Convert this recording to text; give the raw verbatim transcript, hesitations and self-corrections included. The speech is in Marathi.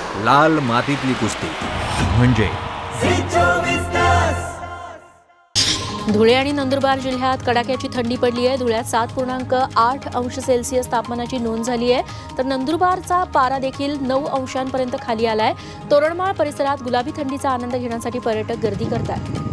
लाल मातीतली कुस्ती म्हणजे धुळे आणि नंदुरबार जिल्ह्यात कडाक्याची थंडी पडली आहे। धुळ्यात सात पूर्णांक आठ अंश सेल्सिअस तापमानाची नोंद झाली आहे, तर नंदुरबारचा पारा देखील नऊ अंशांपर्यंत खाली आलाय। तोरणमाळ परिसरात गुलाबी थंडीचा आनंद घेण्यासाठी पर्यटक गर्दी करतात।